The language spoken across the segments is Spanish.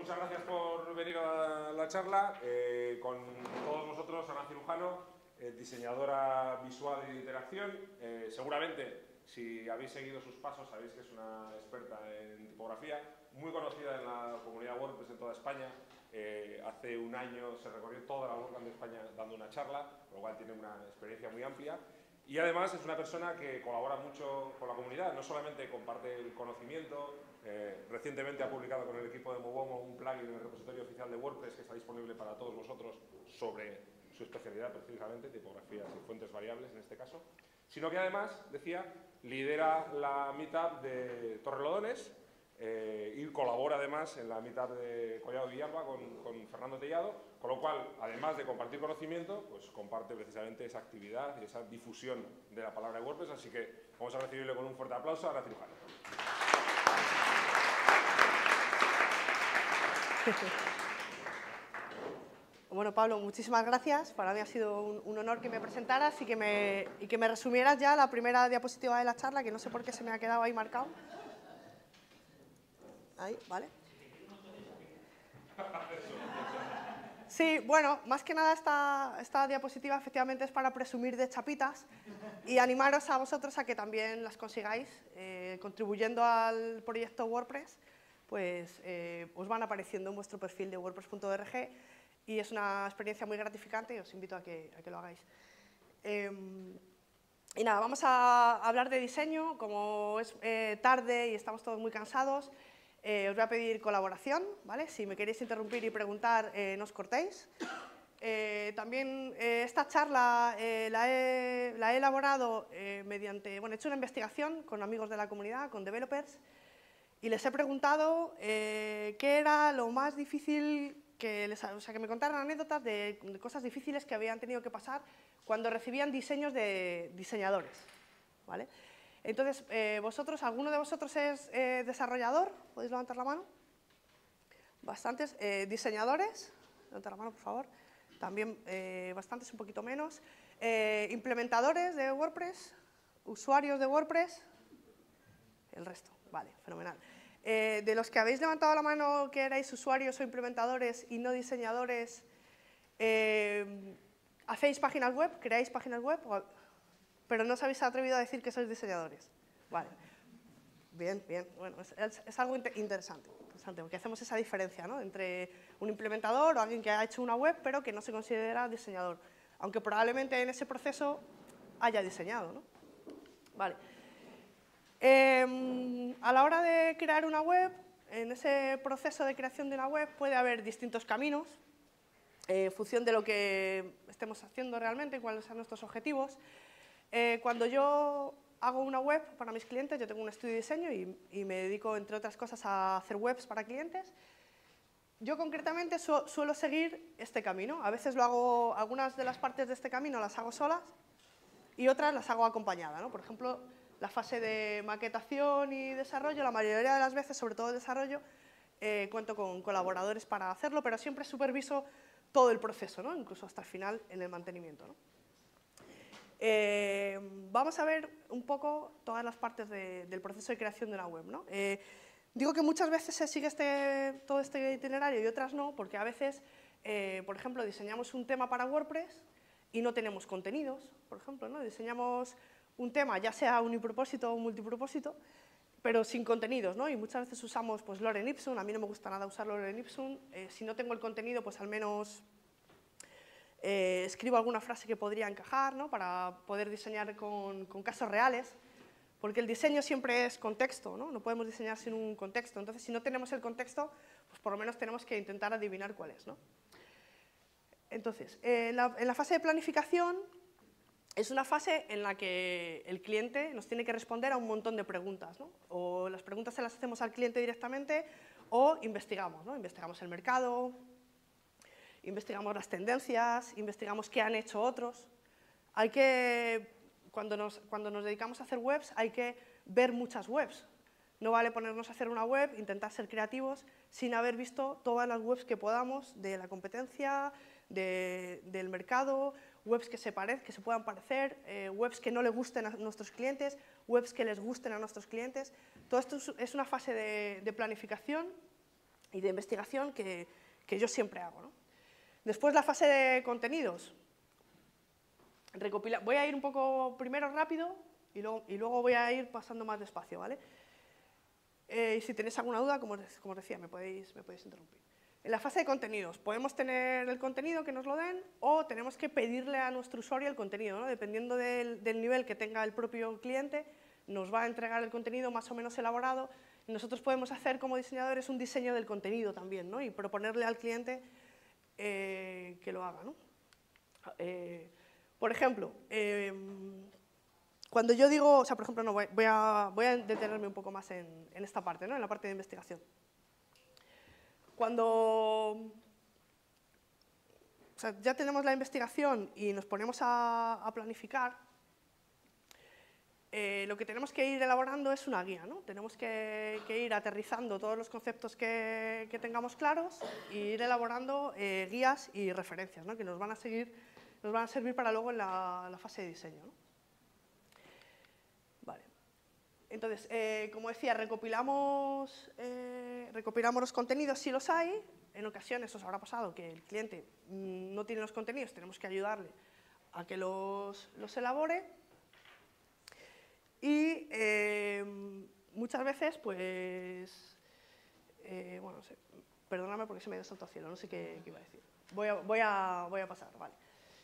muchas gracias por venir a la charla. Con todos vosotros, Ana Cirujano, diseñadora visual y de interacción. Seguramente, si habéis seguido sus pasos, sabéis que es una experta en tipografía, muy conocida en la comunidad WordPress en toda España. Hace un año se recorrió toda la WordCamp de España dando una charla, con lo cual tiene una experiencia muy amplia. Y además es una persona que colabora mucho con la comunidad, no solamente comparte el conocimiento. Recientemente ha publicado con el equipo de Mobomo un plugin en el repositorio oficial de WordPress que está disponible para todos vosotros sobre su especialidad, precisamente, tipografías y fuentes variables en este caso. Sino que además, decía, lidera la meetup de Torrelodones y colabora además en la meetup de Collado Villalba con Fernando Tellado, con lo cual, además de compartir conocimiento, pues comparte precisamente esa actividad y esa difusión de la palabra de WordPress, así que vamos a recibirle con un fuerte aplauso a Ana Cirujano. Bueno, Pablo, muchísimas gracias. Para mí ha sido un honor que me presentaras y que me resumieras ya la primera diapositiva de la charla, que no sé por qué se me ha quedado ahí marcado. Ahí, ¿vale? Sí, bueno, más que nada esta diapositiva efectivamente es para presumir de chapitas y animaros a vosotros a que también las consigáis. Contribuyendo al proyecto WordPress, pues os van apareciendo en vuestro perfil de wordpress.org y es una experiencia muy gratificante y os invito a que lo hagáis. Y nada, vamos a hablar de diseño. Como es tarde y estamos todos muy cansados, os voy a pedir colaboración, ¿vale? Si me queréis interrumpir y preguntar, no os cortéis. También esta charla la he elaborado mediante, bueno, he hecho una investigación con amigos de la comunidad, con developers, y les he preguntado qué era lo más difícil, que me contaran anécdotas de cosas difíciles que habían tenido que pasar cuando recibían diseños de diseñadores, ¿vale? Entonces, ¿alguno de vosotros es desarrollador? ¿Podéis levantar la mano? Bastantes. ¿Diseñadores? Levantar la mano, por favor. También bastantes, un poquito menos. ¿Implementadores de WordPress? ¿Usuarios de WordPress? El resto. Vale, fenomenal. De los que habéis levantado la mano que erais usuarios o implementadores y no diseñadores, ¿hacéis páginas web? ¿Creáis páginas web? Pero no os habéis atrevido a decir que sois diseñadores. Vale. Bien, bien. Bueno, es algo interesante, porque hacemos esa diferencia, ¿no?, entre un implementador o alguien que ha hecho una web pero que no se considera diseñador, aunque probablemente en ese proceso haya diseñado, ¿no? Vale. A la hora de crear una web, en ese proceso de creación de una web puede haber distintos caminos en función de lo que estemos haciendo realmente y cuáles sean nuestros objetivos. Cuando yo hago una web para mis clientes, yo tengo un estudio de diseño y me dedico, entre otras cosas, a hacer webs para clientes. Yo concretamente suelo seguir este camino. A veces lo hago, algunas de las partes de este camino las hago solas y otras las hago acompañada, ¿no? Por ejemplo, la fase de maquetación y desarrollo, la mayoría de las veces, sobre todo el desarrollo, cuento con colaboradores para hacerlo, pero siempre superviso todo el proceso, ¿no?, incluso hasta el final en el mantenimiento, ¿no? Vamos a ver un poco todas las partes del proceso de creación de una web, ¿no? Digo que muchas veces se sigue todo este itinerario y otras no, porque a veces, por ejemplo, diseñamos un tema para WordPress y no tenemos contenidos, por ejemplo, ¿no? Diseñamos un tema, ya sea unipropósito o multipropósito, pero sin contenidos, ¿no? Y muchas veces usamos, pues, Lorem Ipsum. A mí no me gusta nada usar Lorem Ipsum. Si no tengo el contenido, pues al menos escribo alguna frase que podría encajar, ¿no?, para poder diseñar con casos reales, porque el diseño siempre es contexto, ¿no? No podemos diseñar sin un contexto. Entonces, si no tenemos el contexto, pues por lo menos tenemos que intentar adivinar cuál es, ¿no? Entonces, en la fase de planificación es una fase en la que el cliente nos tiene que responder a un montón de preguntas, ¿no? O las preguntas se las hacemos al cliente directamente o investigamos, ¿no? Investigamos el mercado, investigamos las tendencias, investigamos qué han hecho otros. Cuando nos dedicamos a hacer webs, hay que ver muchas webs. No vale ponernos a hacer una web, intentar ser creativos, sin haber visto todas las webs que podamos de la competencia, del mercado, webs que se puedan parecer, webs que no le gusten a nuestros clientes, webs que les gusten a nuestros clientes. Todo esto es una fase de planificación y de investigación que yo siempre hago, ¿no? Después la fase de contenidos. Voy a ir un poco primero rápido y luego voy a ir pasando más despacio, ¿vale? Y si tenéis alguna duda, como os decía, me podéis interrumpir. En la fase de contenidos, podemos tener el contenido que nos lo den o tenemos que pedirle a nuestro usuario el contenido, ¿no? Dependiendo del nivel que tenga el propio cliente, nos va a entregar el contenido más o menos elaborado. Y nosotros podemos hacer como diseñadores un diseño del contenido también, ¿no? Y proponerle al cliente que lo haga, ¿no? Por ejemplo, cuando yo digo, o sea, por ejemplo, no, voy a detenerme un poco más en esta parte, ¿no? En la parte de investigación. Cuando ya tenemos la investigación y nos ponemos a planificar, lo que tenemos que ir elaborando es una guía, ¿no? Tenemos que ir aterrizando todos los conceptos que tengamos claros e ir elaborando guías y referencias, ¿no? Que nos van a servir para luego en la fase de diseño, ¿no? Vale. Entonces, como decía, recopilamos los contenidos si los hay. En ocasiones os habrá pasado que el cliente no tiene los contenidos, tenemos que ayudarle a que los elabore. Y muchas veces, pues, bueno, no sé, perdóname porque se me dio salto al cielo, no sé qué iba a decir. Voy a pasar, vale.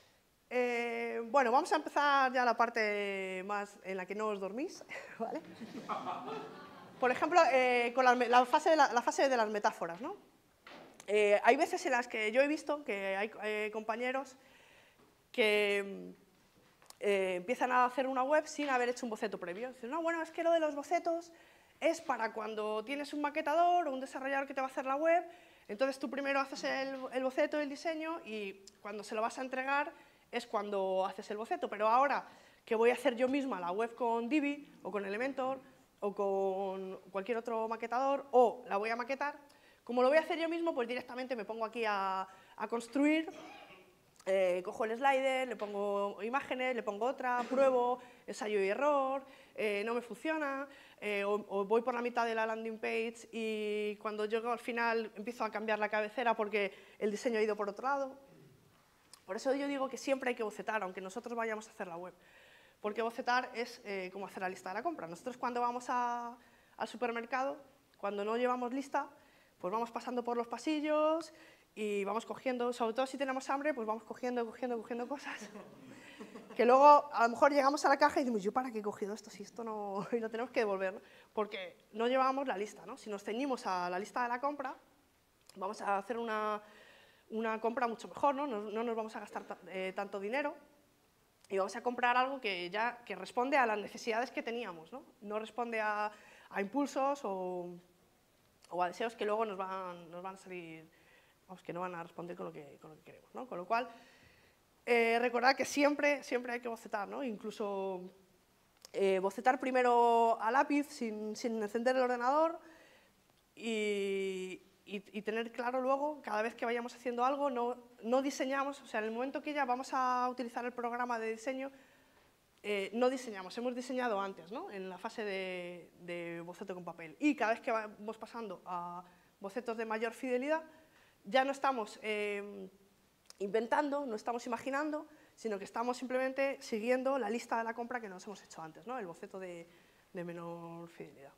Bueno, vamos a empezar ya la parte más en la que no os dormís, ¿vale? Por ejemplo, con la fase de las metáforas, ¿no? Hay veces en las que yo he visto que hay compañeros que empiezan a hacer una web sin haber hecho un boceto previo. Dicen, no, bueno, es que lo de los bocetos es para cuando tienes un maquetador o un desarrollador que te va a hacer la web, entonces tú primero haces el boceto, el diseño, y cuando se lo vas a entregar es cuando haces el boceto. Pero ahora que voy a hacer yo misma la web con Divi o con Elementor o con cualquier otro maquetador, o la voy a maquetar, como lo voy a hacer yo mismo, pues directamente me pongo aquí a construir, cojo el slider, le pongo imágenes, le pongo otra, pruebo, ensayo y error, no me funciona, o voy por la mitad de la landing page y cuando llego al final empiezo a cambiar la cabecera porque el diseño ha ido por otro lado. Por eso yo digo que siempre hay que bocetar, aunque nosotros vayamos a hacer la web, porque bocetar es como hacer la lista de la compra. Nosotros cuando vamos al supermercado, cuando no llevamos lista, pues vamos pasando por los pasillos y vamos cogiendo, sobre todo si tenemos hambre, pues vamos cogiendo cosas. Que luego a lo mejor llegamos a la caja y decimos, ¿yo para qué he cogido esto? Si esto no... y lo tenemos que devolver, ¿no? Porque no llevábamos la lista, ¿no? Si nos ceñimos a la lista de la compra, vamos a hacer una compra mucho mejor, ¿no? No nos vamos a gastar tanto dinero y vamos a comprar algo que responde a las necesidades que teníamos, ¿no? No responde a impulsos o a deseos que luego nos van a salir, vamos, que no van a responder con lo que queremos, ¿no? Con lo cual, recordad que siempre hay que bocetar, ¿no? Incluso bocetar primero a lápiz sin encender el ordenador y tener claro luego, cada vez que vayamos haciendo algo, no diseñamos, o sea, en el momento que ya vamos a utilizar el programa de diseño, no diseñamos, hemos diseñado antes, ¿no? En la fase de boceto con papel. Y cada vez que vamos pasando a bocetos de mayor fidelidad, ya no estamos inventando, no estamos imaginando, sino que estamos simplemente siguiendo la lista de la compra que nos hemos hecho antes, ¿no? El boceto de menor fidelidad.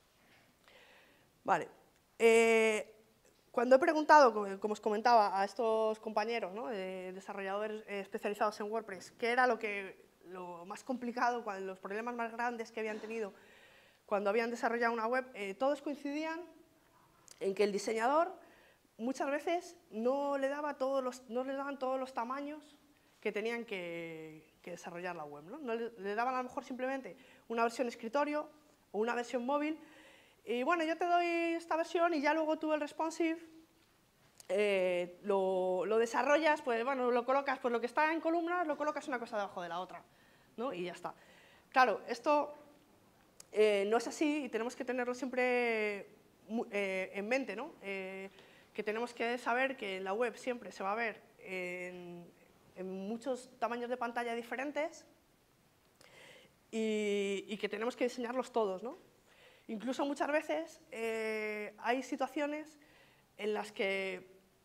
Vale. Cuando he preguntado, como os comentaba, a estos compañeros, ¿no? Desarrolladores especializados en WordPress, qué era lo más complicado, los problemas más grandes que habían tenido cuando habían desarrollado una web, todos coincidían en que el diseñador muchas veces no le daban todos los tamaños que tenían que desarrollar la web, ¿no? Le daban a lo mejor simplemente una versión escritorio o una versión móvil y bueno, yo te doy esta versión y ya luego tú el responsive lo desarrollas, pues bueno, lo colocas, pues lo que está en columnas lo colocas una cosa debajo de la otra, ¿no? Y ya está. Claro, esto no es así y tenemos que tenerlo siempre en mente, ¿no? Que tenemos que saber que en la web siempre se va a ver en muchos tamaños de pantalla diferentes y que tenemos que diseñarlos todos, ¿no? Incluso muchas veces hay situaciones en las que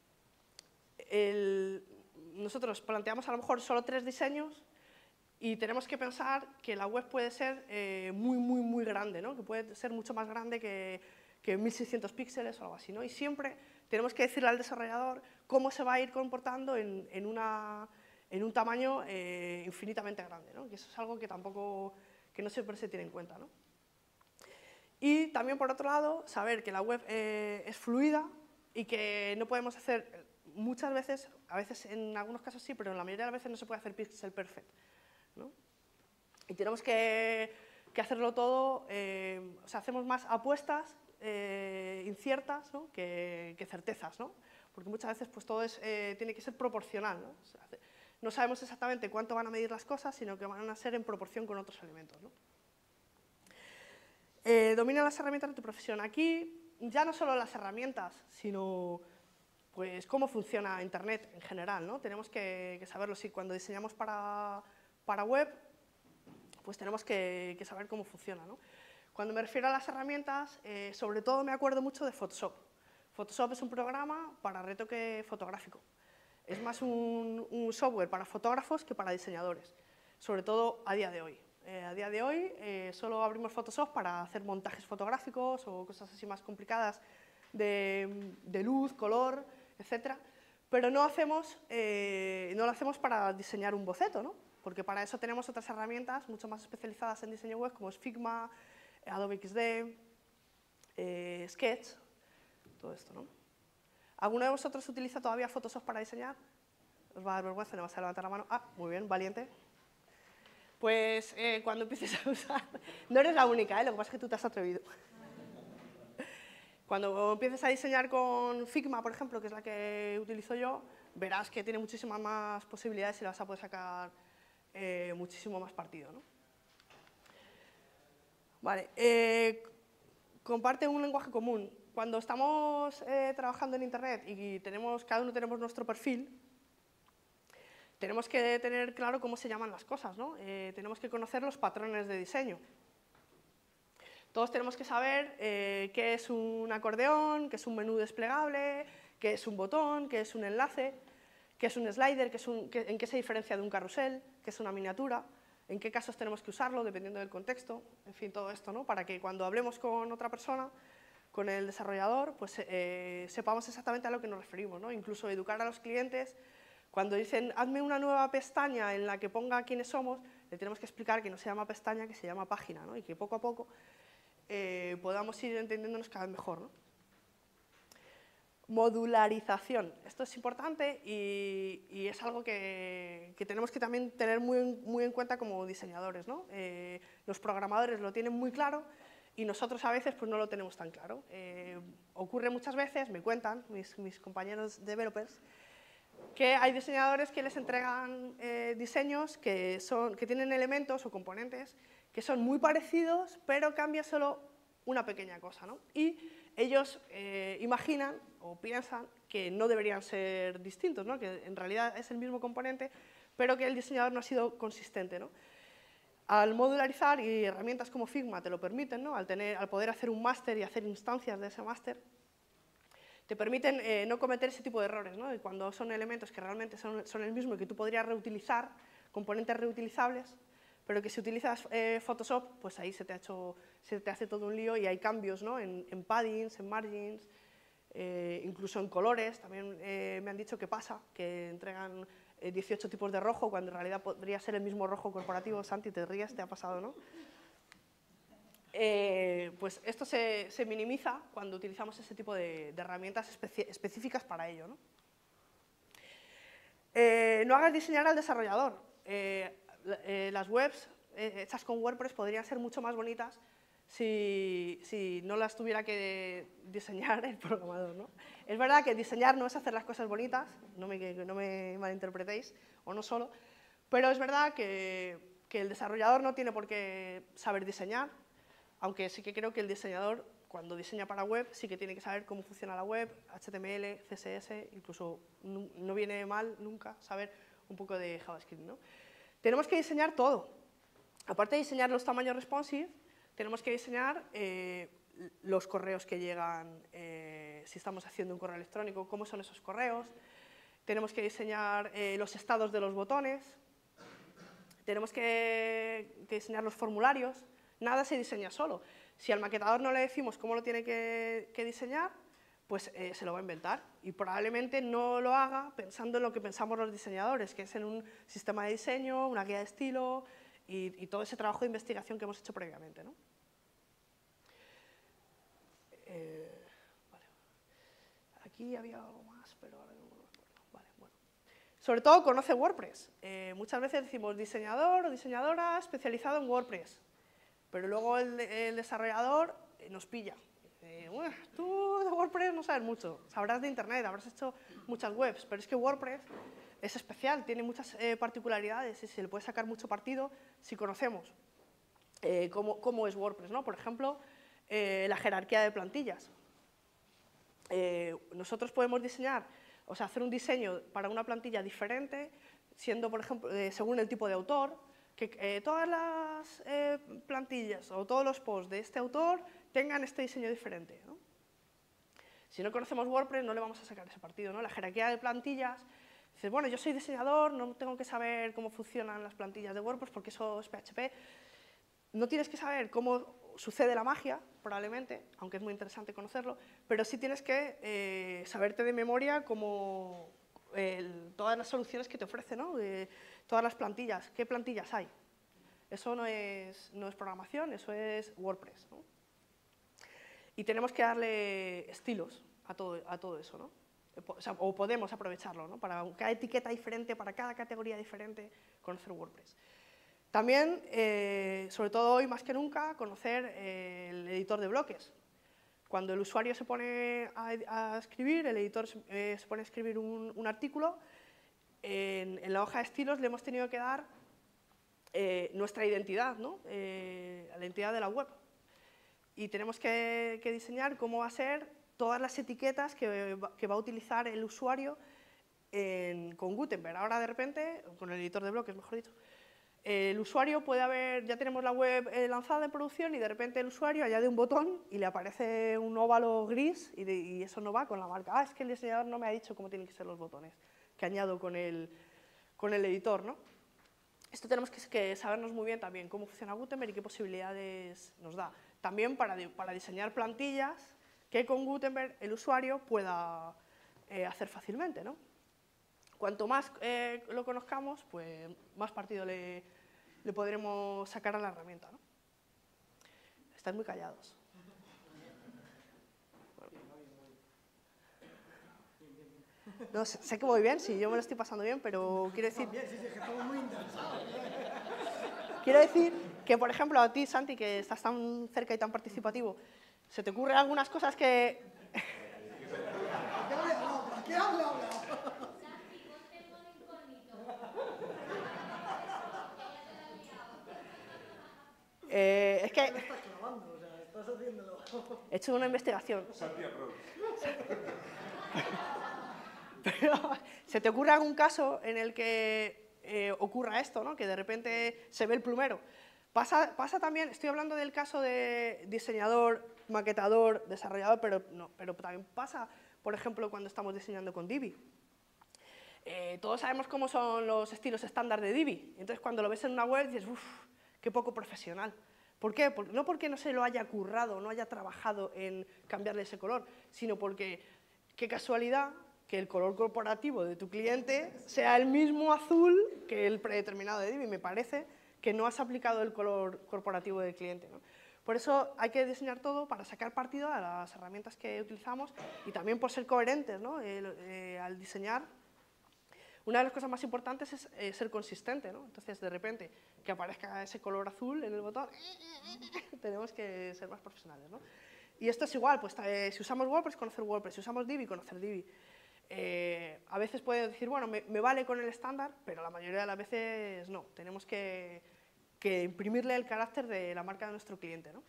nosotros planteamos a lo mejor solo 3 diseños y tenemos que pensar que la web puede ser muy, muy, muy grande, ¿no? Que puede ser mucho más grande que 1600 píxeles o algo así, ¿no? Y siempre tenemos que decirle al desarrollador cómo se va a ir comportando en un tamaño infinitamente grande, ¿no? Que eso es algo que tampoco, que no siempre se tiene en cuenta, ¿no? Y también, por otro lado, saber que la web es fluida y que no podemos hacer, muchas veces, a veces en algunos casos sí, pero en la mayoría de las veces no se puede hacer pixel perfect, ¿no? Y tenemos que hacerlo todo, o sea, hacemos más apuestas inciertas, ¿no? que certezas, ¿no? Porque muchas veces pues, todo tiene que ser proporcional, ¿no? O sea, no sabemos exactamente cuánto van a medir las cosas, sino que van a ser en proporción con otros elementos, ¿no? Domina las herramientas de tu profesión. Aquí ya no solo las herramientas, sino pues, cómo funciona Internet en general, ¿no? Tenemos que saberlo. Si cuando diseñamos para web, pues tenemos que saber cómo funciona, ¿no? Cuando me refiero a las herramientas, sobre todo me acuerdo mucho de Photoshop. Photoshop es un programa para retoque fotográfico. Es más un software para fotógrafos que para diseñadores, sobre todo a día de hoy. A día de hoy solo abrimos Photoshop para hacer montajes fotográficos o cosas así más complicadas de luz, color, etc. Pero no lo hacemos para diseñar un boceto, ¿no? Porque para eso tenemos otras herramientas mucho más especializadas en diseño web, como es Figma, Adobe XD, Sketch, todo esto, ¿no? ¿Alguno de vosotros utiliza todavía Photoshop para diseñar? Os va a dar vergüenza, no vas a levantar la mano. Ah, muy bien, valiente. Pues cuando empieces a usar... No eres la única, lo que pasa es que tú te has atrevido. Cuando empieces a diseñar con Figma, por ejemplo, que es la que utilizo yo, verás que tiene muchísimas más posibilidades y le vas a poder sacar muchísimo más partido, ¿no? Vale, comparte un lenguaje común. Cuando estamos trabajando en Internet y cada uno tenemos nuestro perfil, tenemos que tener claro cómo se llaman las cosas, ¿no? Tenemos que conocer los patrones de diseño. Todos tenemos que saber qué es un acordeón, qué es un menú desplegable, qué es un botón, qué es un enlace, qué es un slider, en qué se diferencia de un carrusel, qué es una miniatura, en qué casos tenemos que usarlo, dependiendo del contexto, en fin, todo esto, ¿no? Para que cuando hablemos con otra persona, con el desarrollador, pues sepamos exactamente a lo que nos referimos, ¿no? Incluso educar a los clientes. Cuando dicen, hazme una nueva pestaña en la que ponga quiénes somos, le tenemos que explicar que no se llama pestaña, que se llama página, ¿no? Y que poco a poco podamos ir entendiéndonos cada vez mejor, ¿no? Modularización. Esto es importante y es algo que tenemos que también tener muy en cuenta como diseñadores, ¿no? Los programadores lo tienen muy claro y nosotros a veces pues, no lo tenemos tan claro. Ocurre muchas veces, me cuentan mis compañeros developers, que hay diseñadores que les entregan diseños que tienen elementos o componentes que son muy parecidos, pero cambia solo una pequeña cosa, ¿no? Y ellos imaginan o piensan que no deberían ser distintos, ¿no? Que en realidad es el mismo componente, pero que el diseñador no ha sido consistente, ¿no? Al modularizar, y herramientas como Figma te lo permiten, ¿no? Al poder hacer un máster y hacer instancias de ese máster, te permiten no cometer ese tipo de errores, ¿no? Y cuando son elementos que realmente son el mismo y que tú podrías reutilizar, componentes reutilizables, pero que si utilizas Photoshop, pues ahí se te hace todo un lío y hay cambios, ¿no? en paddings, en margins, incluso en colores. También me han dicho que pasa, que entregan 18 tipos de rojo, cuando en realidad podría ser el mismo rojo corporativo. Santi, te ríes, te ha pasado, ¿no? Pues esto se minimiza cuando utilizamos ese tipo de herramientas específicas para ello, ¿no? No hagas diseñar al desarrollador. Las webs hechas con WordPress podrían ser mucho más bonitas si no las tuviera que diseñar el programador, ¿no? Es verdad que diseñar no es hacer las cosas bonitas, no me malinterpretéis, o no solo, pero es verdad que el desarrollador no tiene por qué saber diseñar, aunque sí que creo que el diseñador, cuando diseña para web, sí que tiene que saber cómo funciona la web, HTML, CSS, incluso no viene mal nunca saber un poco de JavaScript, ¿no? Tenemos que diseñar todo. Aparte de diseñar los tamaños responsive, tenemos que diseñar los correos que llegan, si estamos haciendo un correo electrónico, cómo son esos correos. Tenemos que diseñar los estados de los botones. Tenemos que diseñar los formularios. Nada se diseña solo. Si al maquetador no le decimos cómo lo tiene que diseñar, pues se lo va a inventar. Y probablemente no lo haga pensando en lo que pensamos los diseñadores, que es en un sistema de diseño, una guía de estilo y todo ese trabajo de investigación que hemos hecho previamente, ¿no? Vale. Aquí había algo más, pero ahora no me acuerdo. Vale, bueno. Sobre todo conoce WordPress. Muchas veces decimos diseñador o diseñadora especializado en WordPress, pero luego el desarrollador nos pilla. Tú de WordPress no sabes mucho, sabrás de Internet, habrás hecho muchas webs, pero es que WordPress es especial, tiene muchas particularidades y se le puede sacar mucho partido si conocemos cómo es WordPress, ¿no? Por ejemplo, la jerarquía de plantillas. Nosotros podemos diseñar, o sea, hacer un diseño para una plantilla diferente, siendo, por ejemplo, según el tipo de autor, que todas las plantillas o todos los posts de este autor tengan este diseño diferente, ¿no? Si no conocemos WordPress, no le vamos a sacar ese partido, ¿no? La jerarquía de plantillas, dices, bueno, yo soy diseñador, no tengo que saber cómo funcionan las plantillas de WordPress porque eso es PHP. No tienes que saber cómo sucede la magia, probablemente, aunque es muy interesante conocerlo, pero sí tienes que saberte de memoria cómo todas las soluciones que te ofrece, ¿no? Todas las plantillas, qué plantillas hay. Eso no es programación, eso es WordPress, ¿no? Y tenemos que darle estilos a todo eso, ¿no? O podemos aprovecharlo, ¿no? Para cada etiqueta diferente, para cada categoría diferente, conocer WordPress. También, sobre todo hoy más que nunca, conocer el editor de bloques. Cuando el usuario se pone a escribir, el editor se pone a escribir un artículo, en la hoja de estilos le hemos tenido que dar nuestra identidad, ¿no? La identidad de la web. Y tenemos que diseñar cómo va a ser todas las etiquetas que va a utilizar el usuario con Gutenberg. Ahora, de repente, con el editor de bloques, mejor dicho, el usuario puede haber, ya tenemos la web lanzada en producción y de repente el usuario añade un botón y le aparece un óvalo gris y eso no va con la marca. Ah, es que el diseñador no me ha dicho cómo tienen que ser los botones que añado con el editor, ¿no? Esto tenemos que sabernos muy bien también cómo funciona Gutenberg y qué posibilidades nos da. También para diseñar plantillas que con Gutenberg el usuario pueda hacer fácilmente, ¿no? Cuanto más lo conozcamos, pues más partido le podremos sacar a la herramienta, ¿no? Estáis muy callados. Bueno. No, sé que voy bien, sí, yo me lo estoy pasando bien, pero quiero decir... Quiero decir que, por ejemplo, a ti, Santi, que estás tan cerca y tan participativo, ¿se te ocurren algunas cosas que...? ¿Qué habla? Es que... No estás clavando, o sea, estás haciéndolo. He hecho una investigación. Santi approach. Pero, ¿se te ocurre algún caso en el que ocurra esto, ¿no? Que de repente se ve el plumero? Pasa también, estoy hablando del caso de diseñador, maquetador, desarrollador, pero también pasa, por ejemplo, cuando estamos diseñando con Divi. Todos sabemos cómo son los estilos estándar de Divi. Entonces, cuando lo ves en una web, dices, uff, qué poco profesional. ¿Por qué? No porque no se lo haya currado, no haya trabajado en cambiarle ese color, sino porque, qué casualidad, que el color corporativo de tu cliente sea el mismo azul que el predeterminado de Divi. Me parece que no has aplicado el color corporativo del cliente, ¿no? Por eso hay que diseñar todo para sacar partido a las herramientas que utilizamos y también por ser coherentes, ¿no? Al diseñar. Una de las cosas más importantes es ser consistente, ¿no? Entonces, de repente, que aparezca ese color azul en el botón, tenemos que ser más profesionales, ¿no? Y esto es igual, pues si usamos WordPress, conocer WordPress, si usamos Divi, conocer Divi. A veces puede decir, bueno, me vale con el estándar, pero la mayoría de las veces no. Tenemos que imprimirle el carácter de la marca de nuestro cliente, ¿no?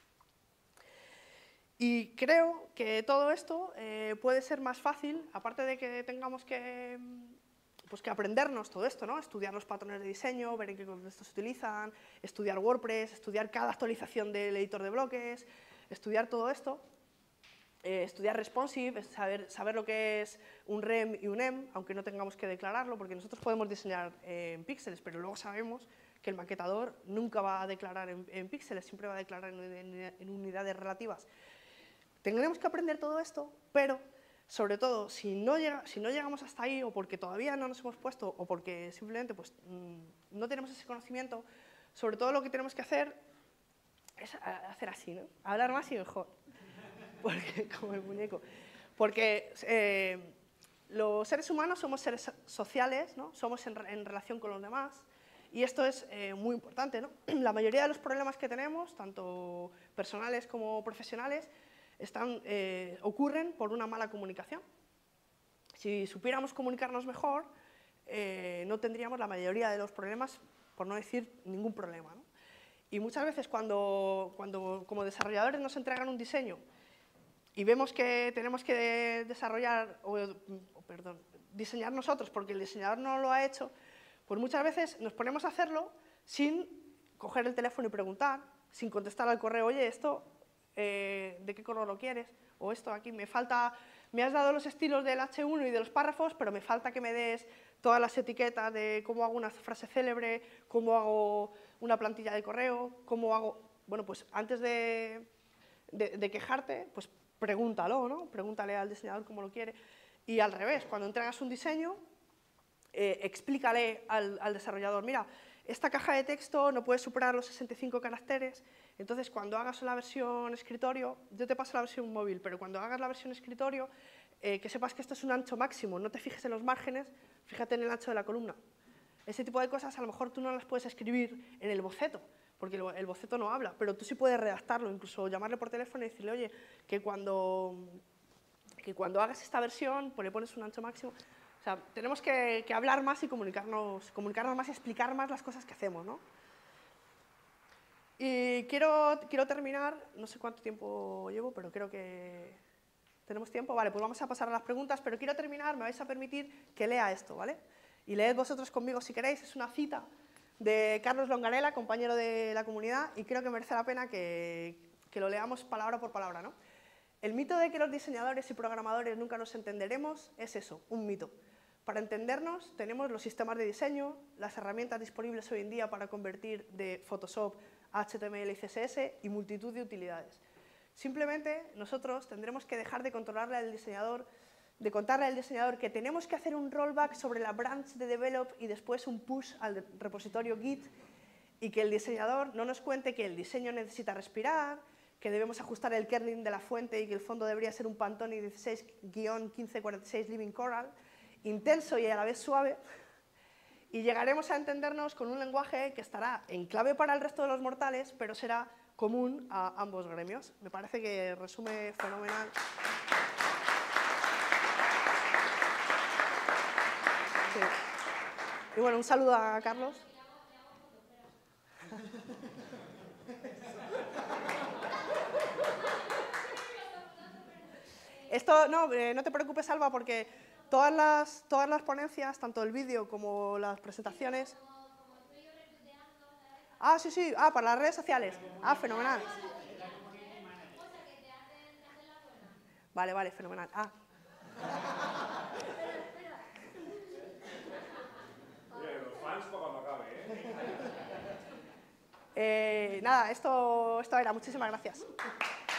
Y creo que todo esto puede ser más fácil, aparte de que tengamos que aprendernos todo esto, ¿no? Estudiar los patrones de diseño, ver en qué contextos se utilizan, estudiar WordPress, estudiar cada actualización del editor de bloques, estudiar todo esto, estudiar responsive, saber lo que es un REM y un EM, aunque no tengamos que declararlo, porque nosotros podemos diseñar en píxeles, pero luego sabemos que el maquetador nunca va a declarar en píxeles, siempre va a declarar en unidades relativas. Tendremos que aprender todo esto, pero sobre todo, si no llegamos hasta ahí, o porque todavía no nos hemos puesto, o porque simplemente pues, no tenemos ese conocimiento, sobre todo lo que tenemos que hacer es hacer así, ¿no? Hablar más y mejor, porque, como el muñeco. Porque los seres humanos somos seres sociales, ¿no? Somos en relación con los demás, y esto es muy importante, ¿no? La mayoría de los problemas que tenemos, tanto personales como profesionales, ocurren por una mala comunicación. Si supiéramos comunicarnos mejor, no tendríamos la mayoría de los problemas, por no decir ningún problema, ¿no? Y muchas veces cuando como desarrolladores nos entregan un diseño y vemos que tenemos que diseñar nosotros porque el diseñador no lo ha hecho, pues muchas veces nos ponemos a hacerlo sin coger el teléfono y preguntar, sin contestar al correo, oye, esto, ¿de qué color lo quieres? O esto aquí, me has dado los estilos del H1 y de los párrafos, pero me falta que me des todas las etiquetas de cómo hago una frase célebre, cómo hago una plantilla de correo, cómo hago... Bueno, pues antes de quejarte, pues pregúntalo, ¿no? Pregúntale al diseñador cómo lo quiere. Y al revés, cuando entregas un diseño, explícale al desarrollador, mira, esta caja de texto no puede superar los 65 caracteres, entonces cuando hagas la versión escritorio, yo te paso la versión móvil, pero cuando hagas la versión escritorio, que sepas que esto es un ancho máximo, no te fijes en los márgenes, fíjate en el ancho de la columna. Ese tipo de cosas a lo mejor tú no las puedes escribir en el boceto, porque el boceto no habla, pero tú sí puedes redactarlo, incluso llamarle por teléfono y decirle, oye, que cuando hagas esta versión, pues le pones un ancho máximo. O sea, tenemos que hablar más y comunicarnos más y explicar más las cosas que hacemos, ¿no? Y quiero terminar, no sé cuánto tiempo llevo, pero creo que tenemos tiempo. Vale, pues vamos a pasar a las preguntas, pero quiero terminar, me vais a permitir que lea esto, ¿vale? Y leed vosotros conmigo si queréis, es una cita de Carlos Longarela, compañero de la comunidad, y creo que merece la pena que lo leamos palabra por palabra, ¿no? El mito de que los diseñadores y programadores nunca nos entenderemos es eso, un mito. Para entendernos tenemos los sistemas de diseño, las herramientas disponibles hoy en día para convertir de Photoshop a HTML y CSS y multitud de utilidades. Simplemente nosotros tendremos que dejar de contarle al diseñador que tenemos que hacer un rollback sobre la branch de develop y después un push al repositorio Git, y que el diseñador no nos cuente que el diseño necesita respirar, que debemos ajustar el kerning de la fuente y que el fondo debería ser un Pantone 16-1546 Living Coral, intenso y a la vez suave, y llegaremos a entendernos con un lenguaje que estará en clave para el resto de los mortales, pero será común a ambos gremios. Me parece que resume fenomenal. Sí. Y bueno, un saludo a Carlos. Esto, no te preocupes, Alba, porque todas las ponencias, tanto el vídeo como las presentaciones... Ah, sí, para las redes sociales. Ah, fenomenal. Vale, fenomenal. Ah. Los fans para cuando acabe, Nada, esto era. Muchísimas gracias.